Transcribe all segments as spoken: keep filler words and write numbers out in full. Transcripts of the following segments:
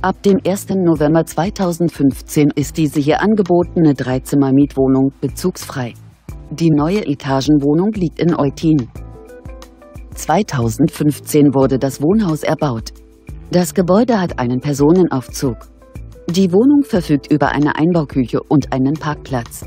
Ab dem ersten November zweitausendfünfzehn ist diese hier angebotene Dreizimmer-Mietwohnung bezugsfrei. Die neue Etagenwohnung liegt in Eutin. zweitausendfünfzehn wurde das Wohnhaus erbaut. Das Gebäude hat einen Personenaufzug. Die Wohnung verfügt über eine Einbauküche und einen Parkplatz.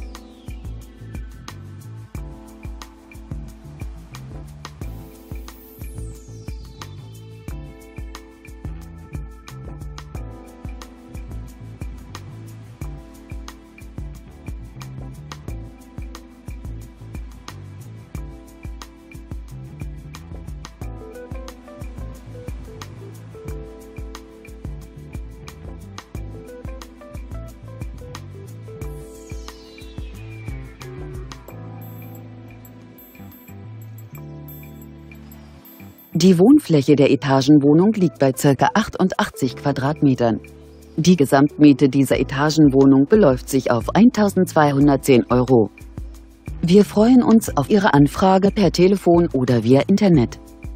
Die Wohnfläche der Etagenwohnung liegt bei ca. achtundachtzig Quadratmetern. Die Gesamtmiete dieser Etagenwohnung beläuft sich auf eintausendzweihundertzehn Euro. Wir freuen uns auf Ihre Anfrage per Telefon oder via Internet.